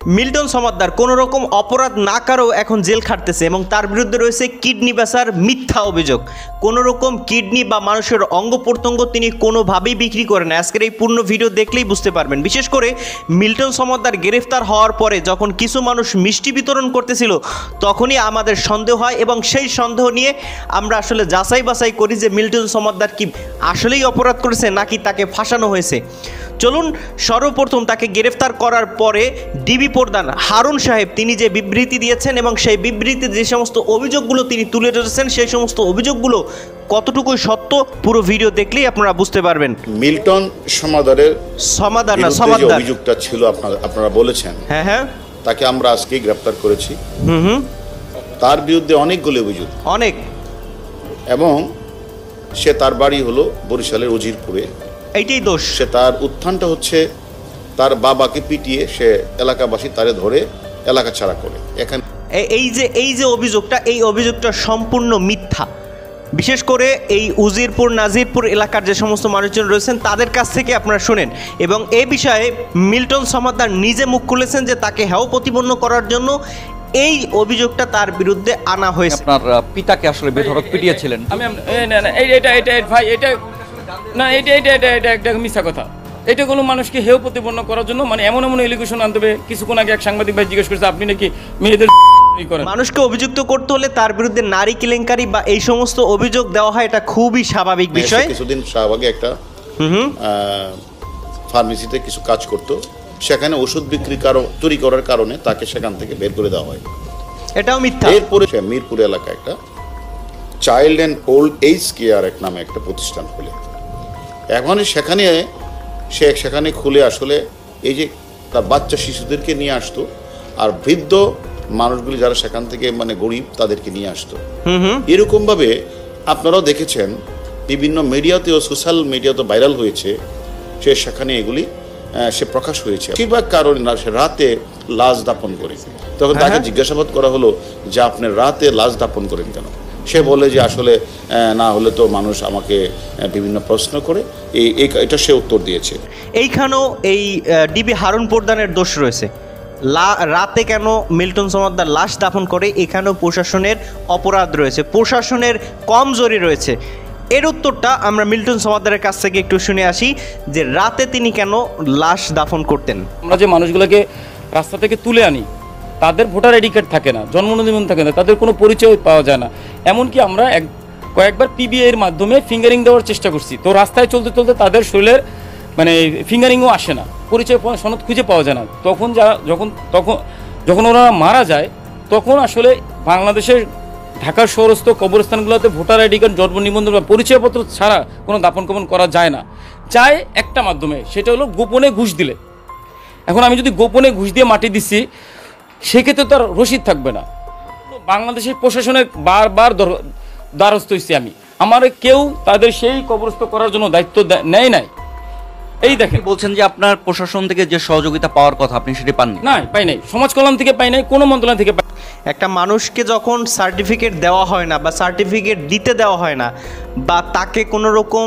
Milton Samaddar কোনো রকম অপরাধ না করেও এখন জেল খাটতেছে এবং তার বিরুদ্ধে রয়েছে কিডনি বেচার মিথ্যা অভিযোগ। কোনো রকম কিডনি বা মানুষের অঙ্গ প্রত্যঙ্গ তিনি কোনোভাবেই বিক্রি করেন না। আজকের এই পূর্ণ ভিডিও দেখলেই বুঝতে পারবেন। বিশেষ করে মিল্টন সমাদ্দার গ্রেফতার হওয়ার পরে যখন কিছু মানুষ মিষ্টি বিতরণ করতেছিল তখনই আমাদের সন্দেহ হয় এবং সেই সন্দেহ নিয়ে আমরা আসলে যাচাই বাছাই করি যে মিল্টন সমাদ্দার কি আসলেই অপরাধ করেছে নাকি তাকে ফাঁসানো হয়েছে। চলুন সর্বপ্রথম তাকে গ্রেফতার করার পরে ডিবি প্রধান হারুন সাহেব তিনি যে বিবৃতি দিয়েছেন এবং সেই বিবৃতিতে যে সমস্ত অভিযোগগুলো তিনি তুলে ধরেছেন সেই সমস্ত অভিযোগগুলো কতটুকু সত্য পুরো ভিডিও দেখলেই আপনারা বুঝতে পারবেন। মিল্টন সমাদ্দারের সমাদ্দার অভিযোগটা ছিল আপনারা বলেছেন, হ্যাঁ তাকে আমরা আজকে গ্রেফতার করেছি। তার বিরুদ্ধে অনেকগুলো অভিযোগ, অনেক, এবং সে তার বাড়ি হলো বরিশালের উজিরপুরে। এইটাই দোষ। সে তার উত্থানটা হচ্ছে তার বাবাকে পিটিয়ে সে এলাকাবাসী তারে ধরে এলাকা ছাড়া করে। এখানে এই যে অভিযোগটা, এই অভিযোগটা সম্পূর্ণ মিথ্যা। বিশেষ করে এই উজিরপুর নাজিরপুর এলাকার যে সমস্ত মানুষজন রয়েছেন তাদের কাছ থেকে আপনারা শুনেন এবং এই বিষয়ে মিল্টন সমাদ্দার নিজে মুখ খুলেছেন যে তাকে হেয় প্রতিপন্ন করার জন্য এই অভিযোগটা তার বিরুদ্ধে আনা হয়েছে। আপনার পিতাকে আসলে বেধড়ক পিটিয়েছিলেন। এটা মিথ্যা কথা। এটা কোনো মানুষকে হেয় প্রতিপন্ন করার জন্য মানে এমন এলিগেশন আনতে হবে। কিছুক্ষণ আগে এক সাংবাদিক ভাই জিজ্ঞেস করেছে আপনি নাকি মেয়েদের করেন। মানুষকে অভিযুক্ত করতে হলে তার বিরুদ্ধে নারী কেলেঙ্কারি বা এই সমস্ত অভিযোগ দেওয়া হয়, এটা খুবই স্বাভাবিক বিষয়। কিছুদিন শাহবাগে একটা ফার্মেসিতে কিছু কাজ করতো, সেখানে ওষুধ বিক্রি চুরি করার কারণে তাকে সেখান থেকে বের করে দেওয়া হয়, এটাও মিথ্যা। এরপরে সে মিরপুর এলাকায় একটা child and old age care এক নামে একটা প্রতিষ্ঠান খুলে এখন সেখানে খুলে আসলে এই যে তার বাচ্চা শিশুদেরকে নিয়ে আসতো আর বৃদ্ধ মানুষগুলি যারা সেখান থেকে মানে গরিব তাদেরকে নিয়ে আসতো। এরকম ভাবে আপনারাও দেখেছেন বিভিন্ন মিডিয়াতেও সোশ্যাল মিডিয়াতে ভাইরাল হয়েছে, সে সেখানে এগুলি সে প্রকাশ হয়েছে। বেশিরভাগ কারণে সে রাতে লাশ দাপন করে। তখন তাকে জিজ্ঞাসাবাদ করা হলো যে আপনি রাতে লাশ দাপন করেন কেন? সে বলে যে আসলে না হলে তো মানুষ আমাকে বিভিন্ন প্রশ্ন করে, এটা সে উত্তর দিয়েছে। এইখানেও এই ডিবি হারুন প্রধানের দোষ রয়েছে। রাতে কেন মিল্টন সমাদ্দার লাশ দাফন করে, এখানেও প্রশাসনের অপরাধ রয়েছে, প্রশাসনের কমজোরি রয়েছে। এর উত্তরটা আমরা মিল্টন সমাদ্দারের কাছ থেকে একটু শুনে আসি যে রাতে তিনি কেন লাশ দাফন করতেন। আমরা যে মানুষগুলোকে রাস্তা থেকে তুলে আনি তাদের ভোটার আইডি কার্ড থাকে না, জন্ম নিবন্ধন থাকে না, তাদের কোনো পরিচয় পাওয়া যায় না। এমনকি আমরা কয়েকবার পিবিআই এর মাধ্যমে ফিঙ্গারিং দেওয়ার চেষ্টা করছি, তো রাস্তায় চলতে চলতে তাদের শরীরের মানে ফিঙ্গারিংও আসে না, পরিচয় সনদ খুঁজে পাওয়া যায় না। যখন ওরা মারা যায় তখন আসলে বাংলাদেশের ঢাকার শহরস্থ কবরস্থানগুলোতে ভোটার আইডি কার্ড, জন্ম নিবন্ধন বা পরিচয়পত্র ছাড়া কোনো দাফন কাফন করা যায় না। যায় একটা মাধ্যমে, সেটা হলো গোপনে ঘুষ দিলে। এখন আমি যদি গোপনে ঘুষ দিয়ে মাটি দিচ্ছি সেক্ষেত্রে তো আর রসিদ থাকবে না। বাংলাদেশের প্রশাসনের বারবার দ্বারস্থ হয়েছি আমি, আমার কেউ তাদের সেই কবরস্থ করার জন্য দায়িত্ব নেয় নাই। এই দেখেন, বলছেন যে আপনার প্রশাসন থেকে যে সহযোগিতা পাওয়ার কথা আপনি সেটা পাননি? না, পাই নাই, সমাজ কল্যাণ থেকে পাই নাই, কোনো মন্ত্রণালয় থেকে পাই। একটা মানুষকে যখন সার্টিফিকেট দেওয়া হয় না বা সার্টিফিকেট দিতে দেওয়া হয় না বা তাকে কোনো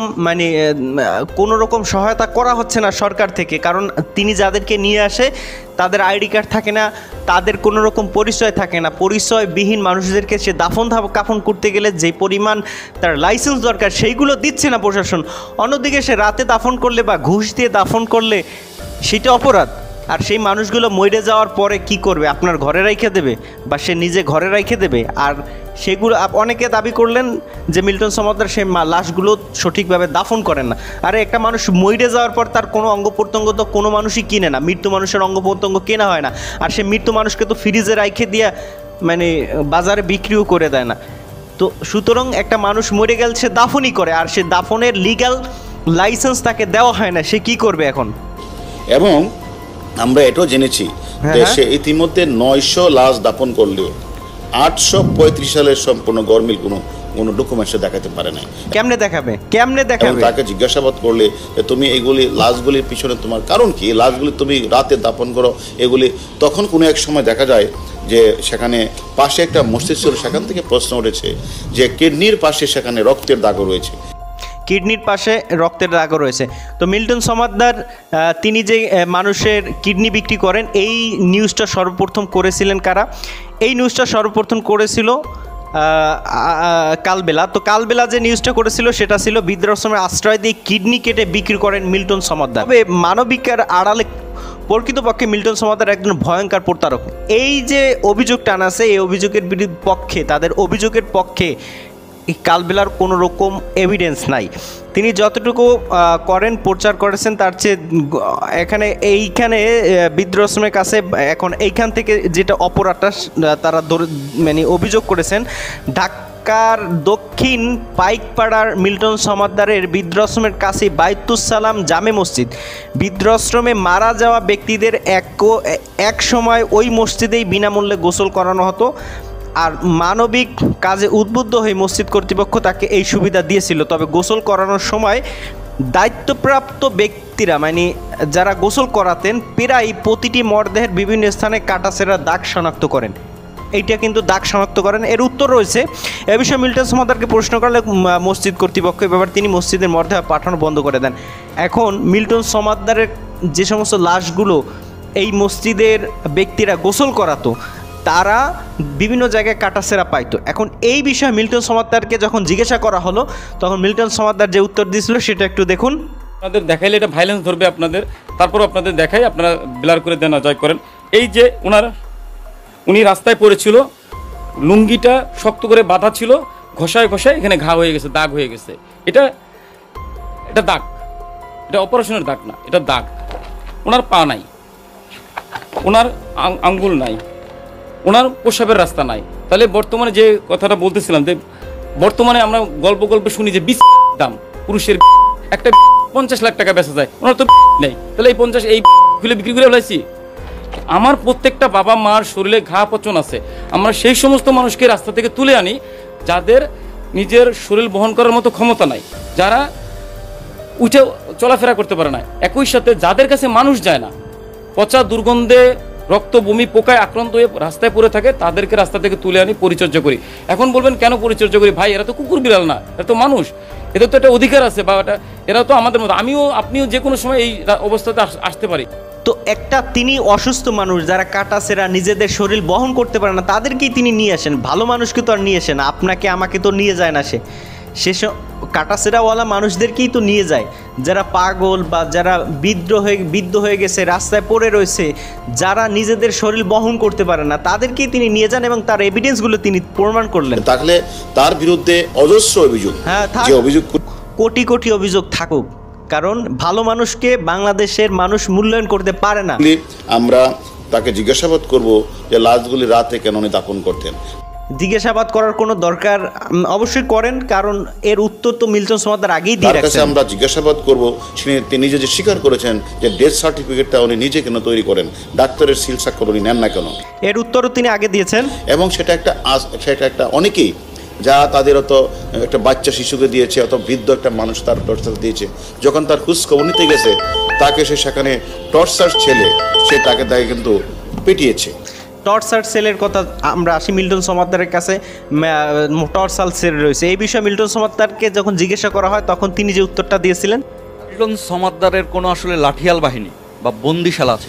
রকম সহায়তা করা হচ্ছে না সরকার থেকে, কারণ তিনি যাদেরকে নিয়ে আসে তাদের আইডি কার্ড থাকে না, তাদের কোনো রকম পরিচয় থাকে না। পরিচয়বিহীন মানুষদেরকে সে দাফন কাফন করতে গেলে যে পরিমাণ তার লাইসেন্স দরকার সেইগুলো দিচ্ছে না প্রশাসন। অন্যদিকে সে রাতে দাফন করলে বা ঘুষ দিয়ে দাফন করলে সেটা অপরাধ। আর সেই মানুষগুলো মরে যাওয়ার পরে কি করবে? আপনার ঘরে রাইখে দেবে বা সে নিজে ঘরে রাইখে দেবে। আর সেগুলো অনেকে দাবি করলেন যে মিল্টন সমাদ্দার সে লাশগুলো সঠিকভাবে দাফন করেন না। আরে একটা মানুষ মরে যাওয়ার পর তার কোনো অঙ্গ প্রত্যঙ্গ তো কোনো মানুষই কিনে না, মৃত্যু মানুষের অঙ্গ প্রত্যঙ্গ কেনা হয় না। আর সে মৃত্যু মানুষকে তো ফ্রিজে রাইখে দিয়ে বাজারে বিক্রিও করে দেয় না। তো সুতরাং একটা মানুষ মরে গেলে সে দাফনই করে, আর সে দাফনের লিগ্যাল লাইসেন্স তাকে দেওয়া হয় না, সে কি করবে এখন? এবং আমরা এটাও জেনেছি যে সে ইতিমধ্যে 900 লাশ দাপন করলেও 835 সালের সম্পূর্ণ গরমিল কোনো ডকুমেন্টস দেখাতে পারে নাই। কেমনে দেখাবে? তাকে জিজ্ঞাসাবাদ করলে তুমি এগুলি লাশগুলির পিছনে তোমার কারণ কি, লাশগুলি তুমি রাতে দাপন করো এগুলি, তখন কোনো এক সময় দেখা যায় যে সেখানে পাশে একটা মসজিদ ছিল, সেখান থেকে প্রশ্ন উঠেছে যে কিডনির পাশে সেখানে রক্তের দাগও রয়েছে। কিডনির পাশে রক্তের দাগও রয়েছে। তো মিল্টন সমাদ্দার তিনি যে মানুষের কিডনি বিক্রি করেন, এই নিউজটা সর্বপ্রথম করেছিলেন কারা? এই নিউজটা সর্বপ্রথম করেছিল কালবেলা। তো কালবেলা যে নিউজটা করেছিল সেটা ছিল বৃদ্ধাশ্রমের আশ্রয় দিয়ে কিডনি কেটে বিক্রি করেন মিল্টন সমাদ্দার। তবে মানবিকের আড়ালে প্রকৃতপক্ষে মিল্টন সমাদ্দার একজন ভয়ঙ্কর প্রতারক। এই যে অভিযোগটা আনাছে, এই অভিযোগের পক্ষে, তাদের অভিযোগের পক্ষে এই কালবেলার কোনো রকম এভিডেন্স নাই। তিনি যতটুকু করেন, প্রচার করেছেন, তার চেয়ে এইখানে বৃদ্ধাশ্রমের কাছে এখন এইখান থেকে যেটা অপরাধটা তারা মানে অভিযোগ করেছেন, ঢাকার দক্ষিণ পাইকপাড়ার মিল্টন সমাদ্দারের বৃদ্ধাশ্রমের কাছে বাইতুস সালাম জামে মসজিদ, বৃদ্ধাশ্রমে মারা যাওয়া ব্যক্তিদের এক সময় ওই মসজিদেই বিনামূল্যে গোসল করানো হতো। আর মানবিক কাজে উদ্বুদ্ধ হয়ে মসজিদ কর্তৃপক্ষ তাকে এই সুবিধা দিয়েছিল। তবে গোসল করানোর সময় দায়িত্বপ্রাপ্ত ব্যক্তিরা, মানে যারা গোসল করাতেন, প্রায় প্রতিটি মরদেহের বিভিন্ন স্থানে কাটাছেঁড়া দাগ শনাক্ত করেন। এইটা কিন্তু দাগ শনাক্ত করেন। এর উত্তর রয়েছে। এ বিষয়ে মিল্টন সমাদ্দারকে প্রশ্ন করলে মসজিদ কর্তৃপক্ষ ব্যাপারে তিনি মসজিদের মরদেহ পাঠানো বন্ধ করে দেন। এখন মিল্টন সমাদ্দারের যে সমস্ত লাশগুলো এই মসজিদের ব্যক্তিরা গোসল করাতো, তারা বিভিন্ন জায়গায় কাটাছেঁড়া পাইতো। এখন এই বিষয়ে মিল্টন সমাদ্দারকে যখন জিজ্ঞাসা করা হলো, তখন মিল্টন সমাদ্দার যে উত্তর দিয়েছিল সেটা একটু দেখুন। আপনাদের দেখাইলে এটা ভাইলেন্স ধরবে আপনাদের, তারপর আপনাদের দেখাই, আপনারা ব্লার করে দেন, জয় করেন। এই যে উনি রাস্তায় পড়েছিল, লুঙ্গিটা শক্ত করে বাঁধা ছিল, ঘষায় ঘষায় এখানে ঘা হয়ে গেছে, দাগ হয়ে গেছে। এটা দাগ, এটা অপারেশনের দাগ না, এটা দাগ। ওনার পা নাই, ওনার আঙ্গুল নাই, ওনার প্রসাবের রাস্তা নাই। তাহলে বর্তমানে যে কথাটা বলতেছিলাম, যে বর্তমানে আমরা গল্পে শুনি যে দাম পুরুষের একটা 50 লাখ টাকা বেচা যায়, ওনার তো নেই। তাহলে এই 50 এই খুলে বিক্রি করে ফেলাইছি। আমার প্রত্যেকটা বাবা মার শরীরে ঘা পচন আছে। আমরা সেই সমস্ত মানুষকে রাস্তা থেকে তুলে আনি যাদের নিজের শরীর বহন করার মতো ক্ষমতা নাই, যারা উঠে চলাফেরা করতে পারে না। একই সাথে যাদের কাছে মানুষ যায় না, পচা দুর্গন্ধে রক্ত বমি পোকায় আক্রান্ত হয়ে রাস্তায় পড়ে থাকে, তাদেরকে রাস্তা থেকে তুলে আনি, পরিচর্যা করি। এখন বলবেন কেন পরিচর্যা করি? ভাই, এরা তো কুকুর বিড়াল না, এরা তো মানুষ, এদের তো একটা অধিকার আছে, বা এরা তো আমাদের মতো। আপনিও যে কোনো সময় এই অবস্থাতে আসতে পারি। তো তিনি অসুস্থ মানুষ, যারা কাটাছেঁড়া নিজেদের শরীর বহন করতে পারে না, তাদেরকেই তিনি নিয়ে আসেন। ভালো মানুষকে তো আর নিয়ে আসেন, আপনাকে আমাকে তো নিয়ে যায় না। সেসব কাটাছেঁড়াওয়ালা মানুষদেরকেই তো নিয়ে যায়, যারা পাগল বা যারা বিদ্ধ হয়ে গেছে, রাস্তায় পড়ে রয়েছে, যারা নিজেদের শরীর বহন করতে পারে না, তাদেরকেই তিনি নিয়ে যান এবং তার এভিডেন্সগুলো তিনি প্রমাণ করলেন। তাহলে তার বিরুদ্ধে অজস্র অভিযোগ, যে অভিযোগ কোটি কোটি অভিযোগ থাকুক, কারণ ভালো মানুষকে বাংলাদেশের মানুষ মূল্যায়ন করতে পারে না। আমরা তাকে জিজ্ঞাসাবাদ করব যে লাশগুলি রাতে কেন উনি দাফন করতেন। জিজ্ঞাসাবাদ করার কোনো দরকার অবশ্যই করেন, কারণ এর উত্তর তো মিল্টন সমাদ্দার আগেই দিয়ে রাখছেন। আমরা জিজ্ঞাসাবাদ করব, তিনি নিজে যে স্বীকার করেছেন যে ডেথ সার্টিফিকেটটা উনি নিজে কেন তৈরি করেন, ডাক্তারের সিল স্বাক্ষর উনি নেন না কেন, এর উত্তরও তিনি আগে দিয়েছেন। এবং সেটা একটা অনেকেই, যা তাদের অত একটা বাচ্চা শিশুকে দিয়েছে, অত বৃদ্ধ একটা মানুষ তার টর্চার দিয়েছে, যখন তার খোঁজ খবর নিতে গেছে তাকে সেখানে টর্চার ছেলে তাকে কিন্তু পেটিয়েছে। টর্চার সেলের কথা আমরা আসি মিল্টন সমাদ্দারের কাছে। টর্চার সেল রয়েছে, এই বিষয়ে মিল্টন সমাদ্দারকে যখন জিজ্ঞাসা করা হয়, তখন তিনি যে উত্তরটা দিয়েছিলেন, মিল্টন সমাদ্দারের কোনো আসলে লাঠিয়াল বাহিনী বা বন্দিশালা আছে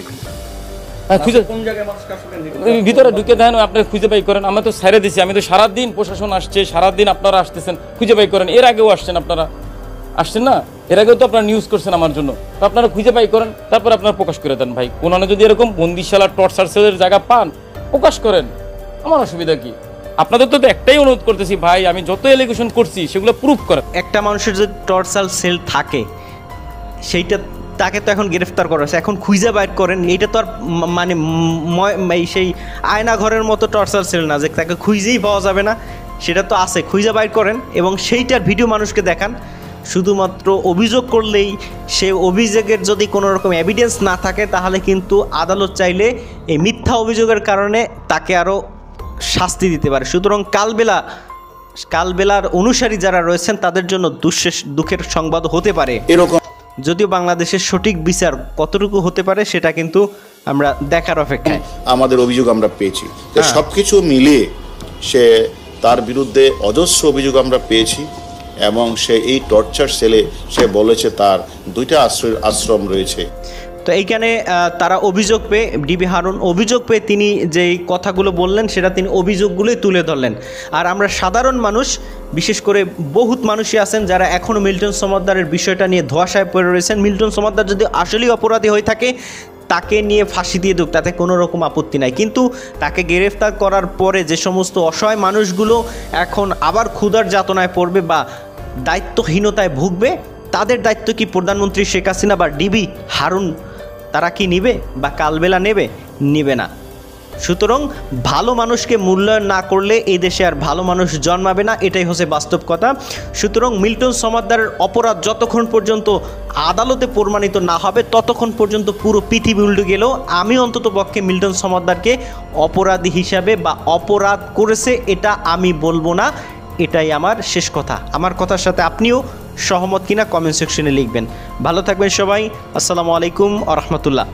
ভিতরে ঢুকে দেন, আপনি খুঁজে বাই করেন। আমরা তো ছেড়ে দিছি, আমি তো সারাদিন, প্রশাসন আসছে, সারাদিন আপনারা আসতেছেন, খুঁজে বাই করেন। এর আগেও আপনারা আসছেন না, এর আগেও তো আপনারা নিউজ করছেন আমার জন্য, তো আপনারা খুঁজে বাই করেন, তারপর আপনারা প্রকাশ করে দেন। ভাই, কোন যদি এরকম বন্দিশালা টর্চার সেলের জায়গা পান, প্রকাশ করেন, আমার অসুবিধা কি? আপনাদের তো একটাই অনুরোধ করতেছি, ভাই, আমি যত এলিগেশন করছি সেগুলো প্রুফ করেন। একটা মানুষের যদি টর্চার সেল থাকে, সেইটা তাকে তো এখন গ্রেফতার করা হয়েছে, এখন খুঁজে বাইর করেন। এইটা তো আর মানে সেই আয়না ঘরের মতো টর্চার সেল না যে তাকে খুঁজেই পাওয়া যাবে না, সেটা তো আছে, খুঁজে বাইর করেন এবং সেইটার ভিডিও মানুষকে দেখান। শুধুমাত্র অভিযোগ করলেই, সে অভিযোগের যদি কোনো রকম এভিডেন্স না থাকে, তাহলে কিন্তু আদালত চাইলে এই মিথ্যা অভিযোগের কারণে তাকে আরও শাস্তি দিতে পারে। সুতরাং কালবেলার অনুসারী যারা রয়েছেন তাদের জন্য দুঃখের সংবাদ হতে পারে এরকম। যদিও বাংলাদেশের সঠিক বিচার কতটুকু হতে পারে সেটা কিন্তু আমরা দেখার অপেক্ষায়। আমাদের অভিযোগ আমরা পেয়েছি, সবকিছু মিলিয়ে তার বিরুদ্ধে অজস্র অভিযোগ আমরা পেয়েছি এবং সে এই টর্চার সেলে সে বলেছে তার 2টা আশ্রম রয়েছে। তো এইখানে তারা অভিযোগ পেয়ে ডিবি হারুন অভিযোগ পেয়ে তিনি যেই কথাগুলো বললেন সেটা তিনি অভিযোগগুলোই তুলে ধরলেন। আর আমরা সাধারণ মানুষ, বিশেষ করে বহুত মানুষই আছেন যারা এখনও মিল্টন সমাদ্দারের বিষয়টা নিয়ে ধোঁয়াশায় পড়ে রয়েছেন। মিল্টন সমাদ্দার যদি আসলেই অপরাধী হয়ে থাকে তাকে নিয়ে ফাঁসি দিয়ে দুক, তাতে কোনো রকম আপত্তি নাই, কিন্তু তাকে গ্রেফতার করার পরে যে সমস্ত অসহায় মানুষগুলো এখন আবার ক্ষুধার যাতনায় পড়বে বা দায়িত্বহীনতায় ভুগবে, তাদের দায়িত্ব কি প্রধানমন্ত্রী শেখ হাসিনা বা ডিবি হারুন তারা কি নিবে বা কালবেলা নেবে না। সুতরাং ভালো মানুষকে মূল্যায়ন না করলে এই দেশে আর ভালো মানুষ জন্মাবে না, এটাই হচ্ছে বাস্তব কথা। সুতরাং মিল্টন সমাদ্দারের অপরাধ যতক্ষণ পর্যন্ত আদালতে প্রমাণিত না হবে ততক্ষণ পর্যন্ত পুরো পৃথিবী উল্টে গেলেও আমি অন্তত পক্ষে মিল্টন সমাদ্দারকে অপরাধী হিসাবে বা অপরাধ করেছে এটা আমি বলবো না। এটাই আমার শেষ কথা। আমার কথার সাথে আপনিও সহমত কিনা কমেন্ট সেকশনে লিখবেন। ভালো থাকবেন সবাই। আসসালামু আলাইকুম ওয়া রাহমাতুল্লাহ।